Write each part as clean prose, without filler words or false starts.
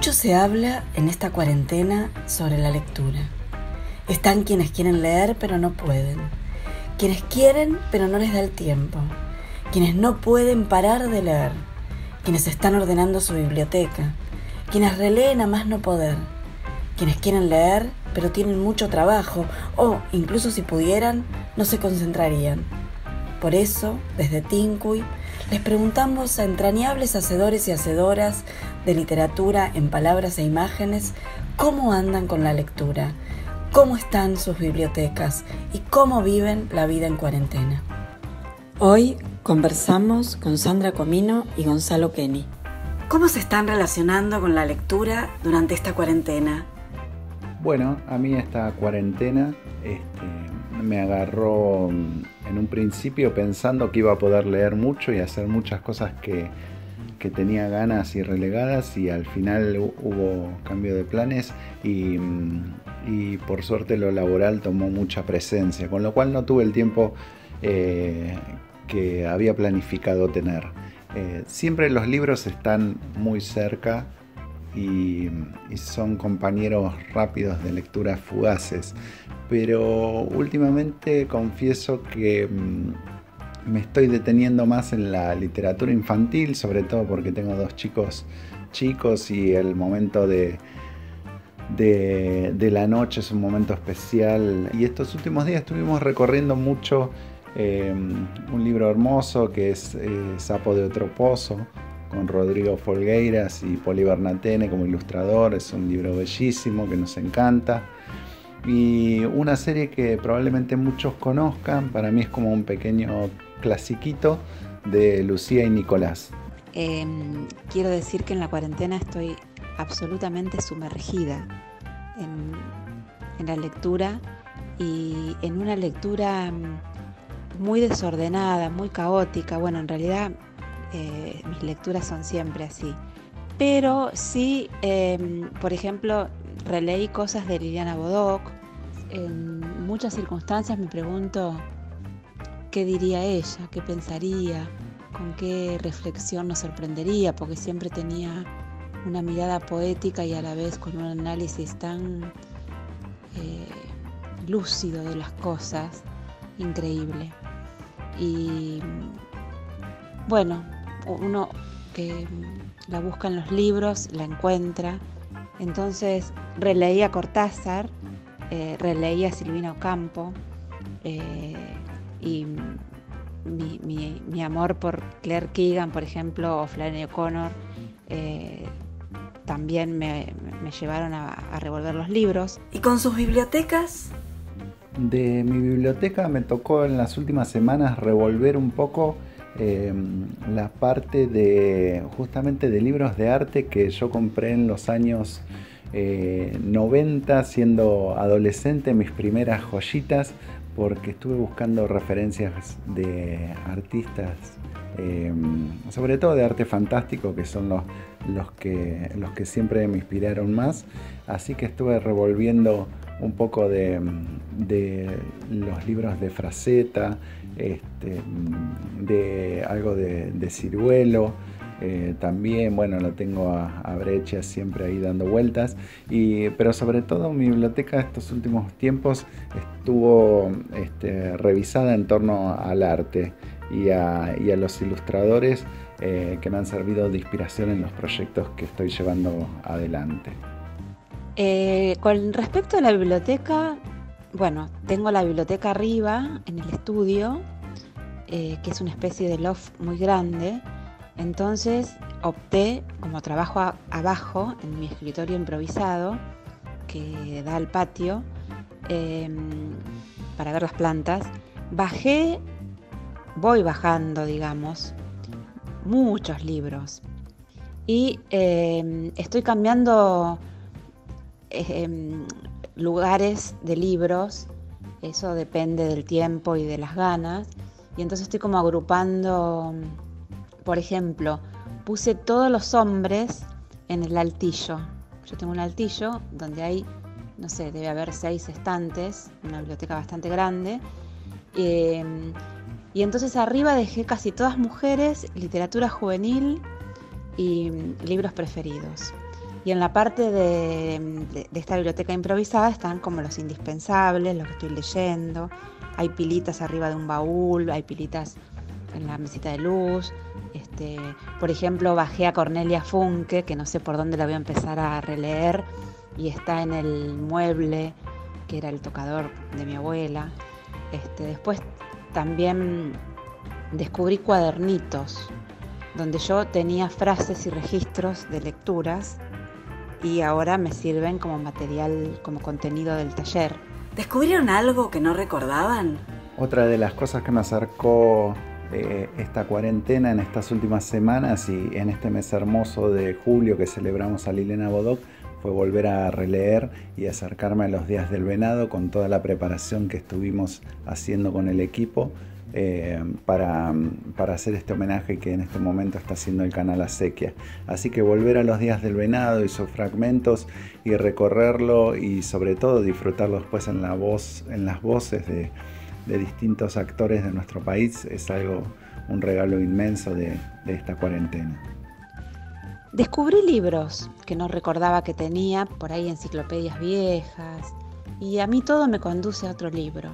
Mucho se habla en esta cuarentena sobre la lectura. Están quienes quieren leer pero no pueden, quienes quieren pero no les da el tiempo, quienes no pueden parar de leer, quienes están ordenando su biblioteca, quienes releen a más no poder, quienes quieren leer pero tienen mucho trabajo o, incluso si pudieran, no se concentrarían. Por eso, desde Tincuy, les preguntamos a entrañables hacedores y hacedoras de literatura en palabras e imágenes cómo andan con la lectura, cómo están sus bibliotecas y cómo viven la vida en cuarentena. Hoy conversamos con Sandra Comino y Gonzalo Kenny. ¿Cómo se están relacionando con la lectura durante esta cuarentena? Bueno, a mí esta cuarentena me agarró en un principio pensando que iba a poder leer mucho y hacer muchas cosas que tenía ganas y relegadas, y al final hubo cambio de planes y por suerte lo laboral tomó mucha presencia, con lo cual no tuve el tiempo que había planificado tener. Siempre los libros están muy cerca y son compañeros rápidos de lecturas fugaces, pero últimamente confieso que me estoy deteniendo más en la literatura infantil, sobre todo porque tengo dos chicos y el momento de la noche es un momento especial, y estos últimos días estuvimos recorriendo mucho un libro hermoso que es Sapo de otro pozo, con Rodrigo Folgueiras y Poli Bernatene como ilustrador. Es un libro bellísimo que nos encanta, y una serie que probablemente muchos conozcan. Para mí es como un pequeño clasiquito de Lucía y Nicolás. Quiero decir que en la cuarentena estoy absolutamente sumergida en la lectura, y en una lectura muy desordenada, muy caótica. Bueno, en realidad mis lecturas son siempre así, pero sí, por ejemplo, releí cosas de Liliana Bodoc. En muchas circunstancias me pregunto qué diría ella, qué pensaría, con qué reflexión nos sorprendería, porque siempre tenía una mirada poética y a la vez con un análisis tan lúcido de las cosas, increíble. Y bueno, uno que la busca en los libros la encuentra. Entonces releí a Cortázar, releí a Silvina Ocampo, y mi amor por Claire Keegan, por ejemplo, o Flannery O'Connor, también me llevaron a revolver los libros. ¿Y con sus bibliotecas? De mi biblioteca me tocó en las últimas semanas revolver un poco la parte justamente de libros de arte que yo compré en los años 90, siendo adolescente, mis primeras joyitas, porque estuve buscando referencias de artistas, sobre todo de arte fantástico, que son los que siempre me inspiraron más. Así que estuve revolviendo un poco de los libros de Frazetta, de algo de Ciruelo. También, bueno, lo tengo a Breccia siempre ahí dando vueltas, pero sobre todo mi biblioteca estos últimos tiempos estuvo revisada en torno al arte y a los ilustradores que me han servido de inspiración en los proyectos que estoy llevando adelante. Con respecto a la biblioteca, bueno, tengo la biblioteca arriba en el estudio, que es una especie de loft muy grande. Entonces opté, como trabajo abajo en mi escritorio improvisado que da al patio, para ver las plantas, voy bajando, digamos, muchos libros, y estoy cambiando lugares de libros. Eso depende del tiempo y de las ganas, y entonces estoy como agrupando. Por ejemplo, puse Todos los hombres en el altillo. Yo tengo un altillo donde hay, no sé, debe haber 6 estantes, una biblioteca bastante grande. Y entonces arriba dejé casi todas mujeres, literatura juvenil y libros preferidos. Y en la parte de esta biblioteca improvisada están como los indispensables, lo que estoy leyendo. Hay pilitas arriba de un baúl, hay pilitas en la mesita de luz. Por ejemplo, bajé a Cornelia Funke, que no sé por dónde la voy a empezar a releer, y está en el mueble, que era el tocador de mi abuela. Después también descubrí cuadernitos, donde yo tenía frases y registros de lecturas, y ahora me sirven como material, como contenido del taller. ¿Descubrieron algo que no recordaban? Otra de las cosas que me acercó esta cuarentena en estas últimas semanas y en este mes hermoso de julio que celebramos a Liliana Bodoc fue volver a releer y acercarme a los Días del Venado con toda la preparación que estuvimos haciendo con el equipo para hacer este homenaje que en este momento está haciendo el canal Acequia. Así que volver a los Días del Venado y sus fragmentos y recorrerlo y sobre todo disfrutarlo después en las voces de distintos actores de nuestro país es un regalo inmenso de esta cuarentena. Descubrí libros que no recordaba que tenía, por ahí enciclopedias viejas, y a mí todo me conduce a otro libro.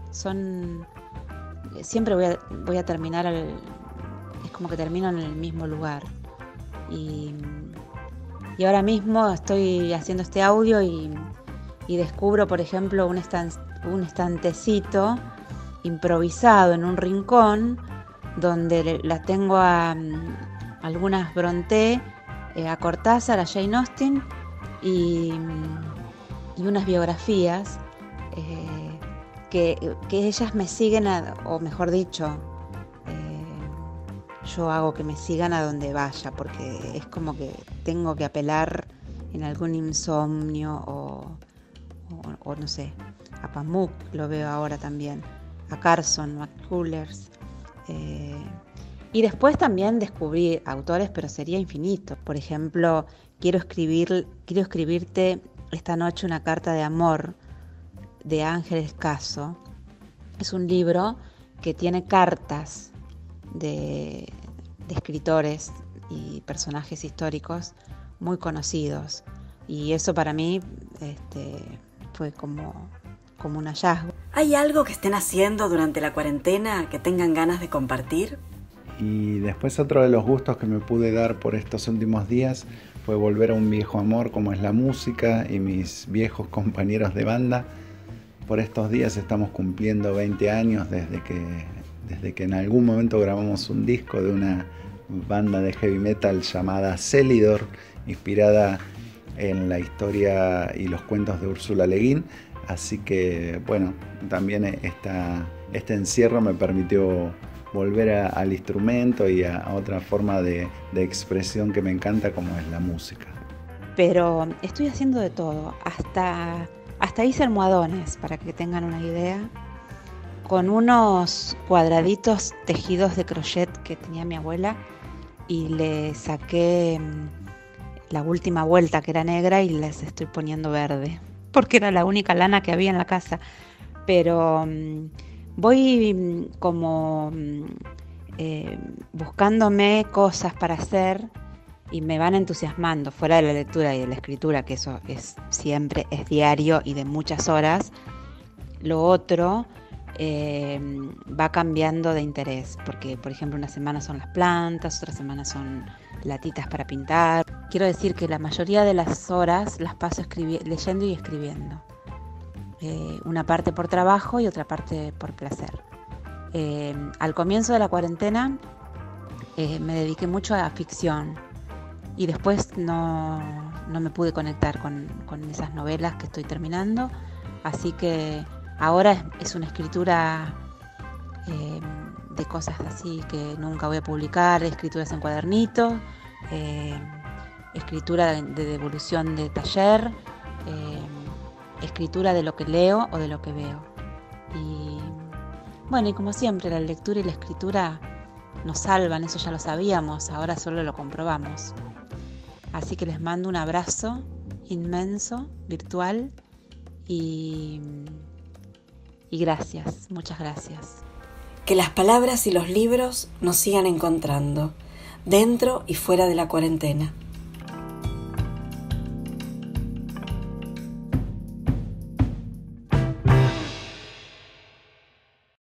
Siempre voy a terminar, es como que termino en el mismo lugar. Y ahora mismo estoy haciendo este audio y descubro, por ejemplo, un estantecito improvisado en un rincón donde la tengo a algunas Brontë, a Cortázar, a Jane Austen y unas biografías que ellas me siguen, o mejor dicho, yo hago que me sigan a donde vaya, porque es como que tengo que apelar en algún insomnio o no sé, a Pamuk lo veo ahora también, a Carson McCullers. Y después también descubrí autores, pero sería infinito. Por ejemplo, quiero escribirte esta noche una carta de amor de Ángel Escaso. Es un libro que tiene cartas de escritores y personajes históricos muy conocidos. Y eso para mí fue como un hallazgo. ¿Hay algo que estén haciendo durante la cuarentena que tengan ganas de compartir? Y después otro de los gustos que me pude dar por estos últimos días fue volver a un viejo amor como es la música y mis viejos compañeros de banda. Por estos días estamos cumpliendo 20 años desde que en algún momento grabamos un disco de una banda de heavy metal llamada Celidor, inspirada en la historia y los cuentos de Úrsula Le Guin. Así que bueno, también este encierro me permitió volver al instrumento y a otra forma de expresión que me encanta como es la música. Pero estoy haciendo de todo, hasta hice almohadones, para que tengan una idea, con unos cuadraditos tejidos de crochet que tenía mi abuela, y le saqué la última vuelta que era negra y les estoy poniendo verde, porque era la única lana que había en la casa. Pero voy como buscándome cosas para hacer y me van entusiasmando, fuera de la lectura y de la escritura, que eso siempre es diario y de muchas horas. Lo otro va cambiando de interés, porque por ejemplo una semana son las plantas, otra semana son latitas para pintar. Quiero decir que la mayoría de las horas las paso leyendo y escribiendo. Una parte por trabajo y otra parte por placer. Al comienzo de la cuarentena me dediqué mucho a ficción y después no me pude conectar con esas novelas que estoy terminando, así que ahora es una escritura de cosas así que nunca voy a publicar, escrituras en cuadernito, escritura de devolución de taller, escritura de lo que leo o de lo que veo. Y bueno, y como siempre, la lectura y la escritura nos salvan, eso ya lo sabíamos, ahora solo lo comprobamos. Así que les mando un abrazo inmenso, virtual, y gracias, muchas gracias. Que las palabras y los libros nos sigan encontrando, dentro y fuera de la cuarentena.